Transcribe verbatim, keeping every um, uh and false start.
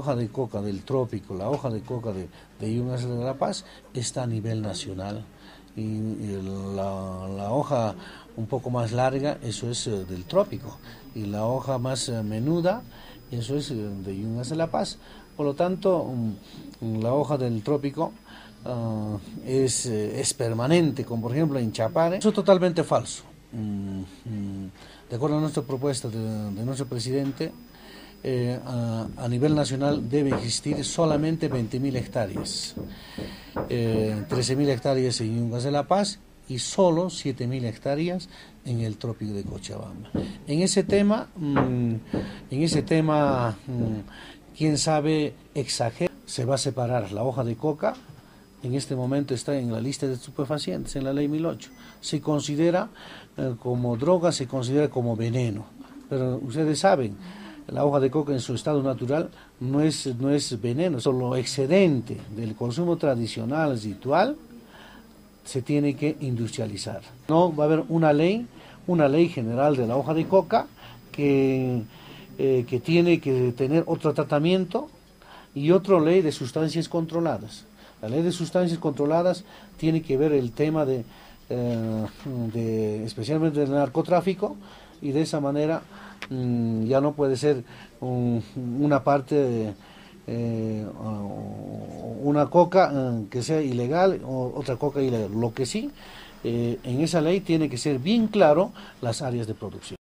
hoja de coca del trópico, la hoja de coca de, de Yungay de La Paz está a nivel nacional. Y, y la, la hoja un poco más larga, eso es uh, del trópico, y la hoja más uh, menuda, eso es uh, de Yungay de La Paz. Por lo tanto, um, la hoja del trópico uh, es, uh, es permanente, como por ejemplo en Chapare. Eso es totalmente falso. Um, um, de acuerdo a nuestra propuesta de, de nuestro presidente, Eh, a, a nivel nacional debe existir solamente veinte mil hectáreas, eh, trece mil hectáreas en Yungay de La Paz y solo siete mil hectáreas en el trópico de Cochabamba. En ese tema, mmm, en ese tema, mmm, quién sabe exagera, se va a separar la hoja de coca. En este momento está en la lista de estupefacientes, en la ley mil ocho. Se considera eh, como droga, se considera como veneno, pero ustedes saben, la hoja de coca en su estado natural no es, no es veneno, solo excedente del consumo tradicional, ritual, se tiene que industrializar. No va a haber una ley, una ley general de la hoja de coca que, eh, que tiene que tener otro tratamiento y otra ley de sustancias controladas. La ley de sustancias controladas tiene que ver el tema de, eh, de especialmente del narcotráfico, y de esa manera mmm, ya no puede ser um, una parte de eh, una coca uh, que sea ilegal o otra coca ilegal. Lo que sí, eh, en esa ley tiene que ser bien claro las áreas de producción.